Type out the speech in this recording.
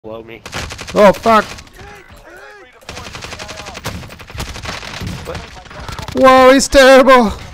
Below me. Oh fuck! What? Whoa, he's terrible!